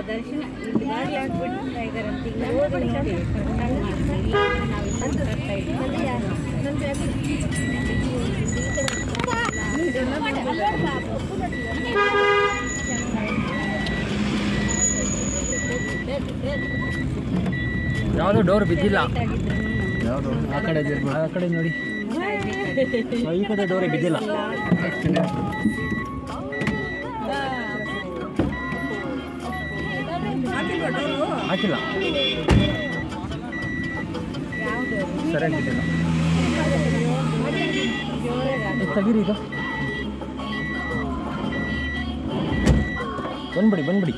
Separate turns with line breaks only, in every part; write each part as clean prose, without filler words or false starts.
ದರ್ಶನ ಗಾಡಿ ಹಾಕ್ಬಿಟ್ಟು ಇದಾರಂತ ಈಗ ಹೋಗಿ ನೋಡಿ
ಯಾವುದು ಡೋರ್ ಬಿದ್ದಿಲ್ಲ ಯಾವುದು ಆ ಕಡೆ ನೋಡಿ ಈ ಕಡೆ ಡೋರೇ ಬಿದ್ದಿಲ್ಲ ಹಾಕಿಲ್ಲ ಸರಿಯಾಗಿ ಬಿದ್ದಿಲ್ಲ ತೆಗೀರಿ ಇದು ಬಂದ್ಬಿಡಿ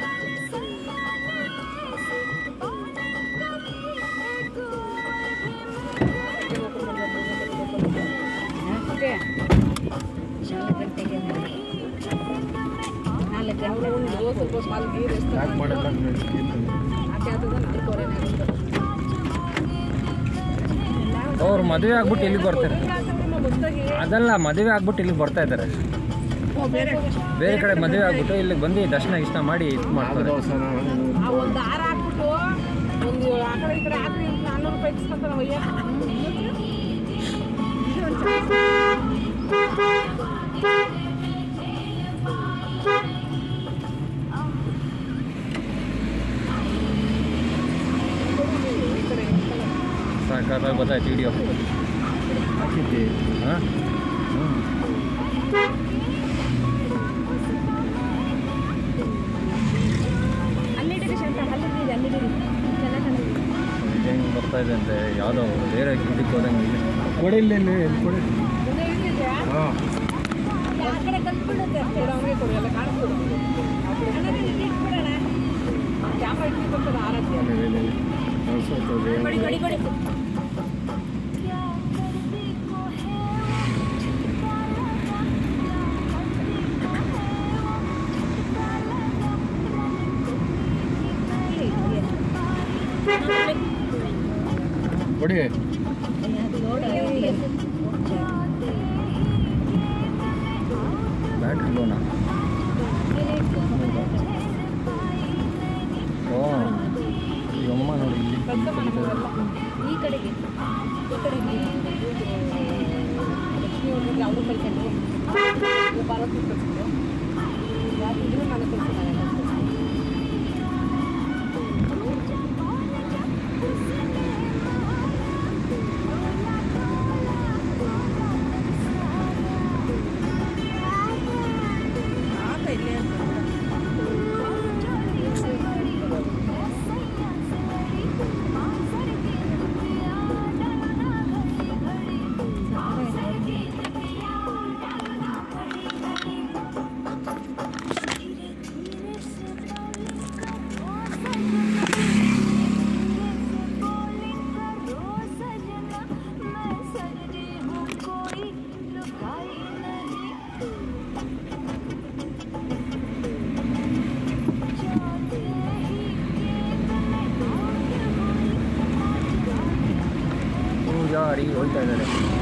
ಅವ್ರು ಮದುವೆ ಆಗ್ಬಿಟ್ಟು ಇಲ್ಲಿಗೆ ಬರ್ತಾರೆ ಅದಲ್ಲ ಮದುವೆ ಆಗ್ಬಿಟ್ಟು ಇಲ್ಲಿಗೆ ಬರ್ತಾ ಇದ್ದಾರೆ ಬೇರೆ ಕಡೆ ಮದುವೆ ಆಗ್ಬಿಟ್ಟು ಇಲ್ಲಿಗೆ ಬಂದು ದರ್ಶನ ಗಿಷ್ಣ ಮಾಡಿ ಇದು ಮಾಡ್ತಾರೆ ಸಾಕಾಗಿ ಗೊತ್ತಾಯ್ತು ವಿಡಿಯೋ ಹಾಕಿದ್ದೆ ಹಾಂ ಹೆಂಗೆ ಬರ್ತಾ ಇದೆ ಅಂತೆ ಯಾವುದೋ ಬೇರೆ ಇದಕ್ಕೆ ಹೋದಂಗೆ ಕೊಡಿಲ್ಲ ಕೊಡಿ ಹಾಂ ಕೊಡಿ ಬ್ಯಾಟ್ರಿ ಲೋನಾ ಓ ಈ ಅಮ್ಮ ನೋಡಿ
ಈ ಕಡೆಗೆ ಅವರು ಕಳ್ಕೊಂಡು ಭಾರತ ಇದನ್ನು ನಾನು ಕಳ್ಸಿದ್ದಾನೆ
ಪೂಜಾರಿ ಹೋಗ್ತಾ ಇದ್ದಾರೆ